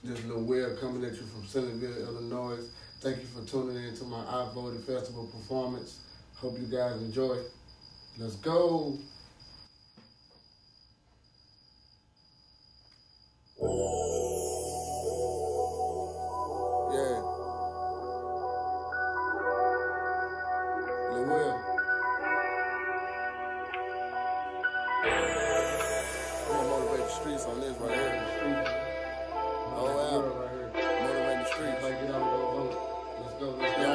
This Lil Will coming at you from Centerville, Illinois. Thank you for tuning in to my Ivoted Festival performance. Hope you guys enjoy. Let's go. Yeah. Lil Will. I'm gonna motivate the streets on this right here. Oh, wow. Motivate the streets. Let's go.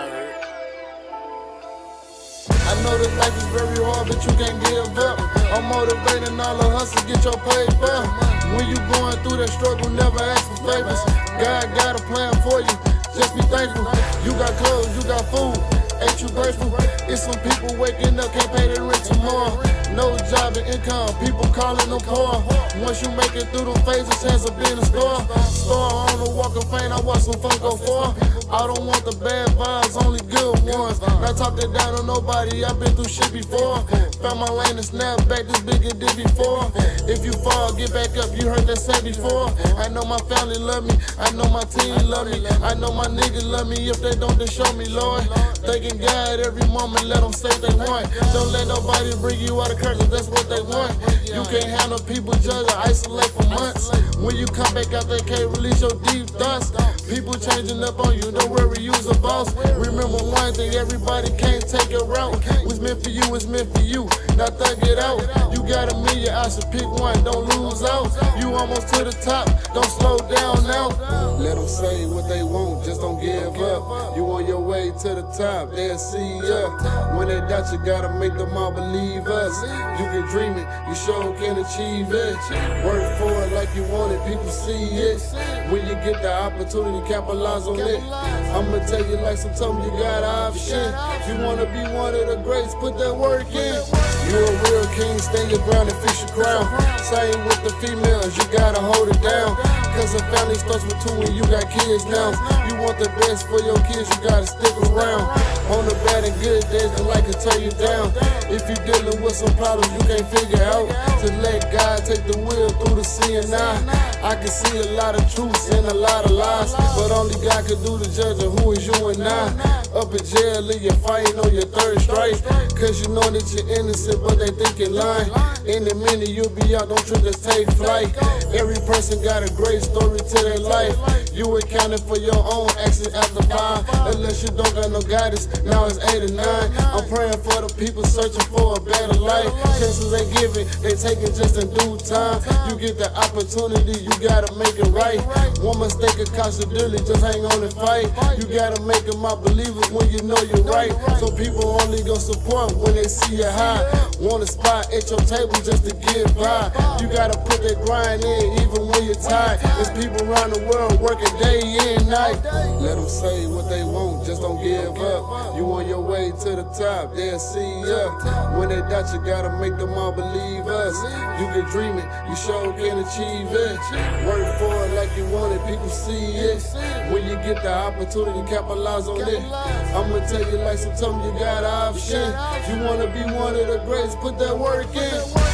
I know that life is very hard, but you can't give up. I'm motivating all the hustlers, get your paper. When you going through that struggle, never ask for favors. God got a plan for you, just be thankful. You got clothes, you got food, ain't you grateful? It's some people waking up, can't pay their rent tomorrow. No job and income, people calling them poor. Once you make it through them phases, chance of being a star. Star on the walk of fame, I watch some folks go far. I don't want the bad vibes, only good ones. Not talking down on nobody, I've been through shit before. Found my lane and snap back, this bigger did before. If you fall, get back up, you heard that said before. I know my family love me, I know my team love me. I know my niggas love me, if they don't, then show me, Lord. Thanking God every moment, let them say they want. Don't let nobody bring you out of curses, that's what they want. You can't handle people judge or isolate for months. When you come back out, they can't release your deep thoughts. People changing up on you, don't worry, you's a boss. Remember one thing, everybody can't take a route. What's meant for you is meant for you, now thug it out. You got a million, I should pick one, don't lose out. You almost to the top, don't slow down now. Let them say what they want, just don't give up. You on your way to the top, they'll see ya. When they doubt you, gotta make them all believe us. You can dream it, you sure can achieve it. Work for it like you want it, people see it. When you get the opportunity, capitalize on it. I'ma tell you like some told me, you got option. You wanna be one of the greats, put that work in. You a real king, stand your ground and fish your crown. Same with the females, you gotta hold it down. Cause a family starts with two and you got kids now. You want the best for your kids, you gotta stick around. On the bad and good days, they like to tear you down. If you dealing with some problems you can't figure out, just let God take the wheel through the sea and I can see a lot of truths and a lot of lies, but only God can do the judge of who is you and I. Up in jail, leave you fighting on your third strike. Cause you know that you're innocent, but they think you're lying. In a minute you'll be out, don't trip, just take flight. Every person got a great story to their life. You accounted for your own actions after 5. Unless you don't got no guidance, now it's 8 or 9. I'm praying for the people searching for a better life. Chances they give it, they take it just in due time. You get the opportunity, you gotta make it right. One mistake could cost you dearly, just hang on and fight. You gotta make them out believers when you know you're right. So people only gon' support when they see you high. Want a spot at your table just to get by. You gotta put that grind in even when you're tired. There's people around the world working day and night. Let them say what they want, just don't give up. You on your way to the top, they'll see ya. When they doubt you, gotta make them all believe us. You can dream it, you sure can achieve it. Work for it like you want it, people see it. When you get the opportunity, capitalize on it. I'ma tell you like some time, you got option. You wanna be one of the greats, put that work in.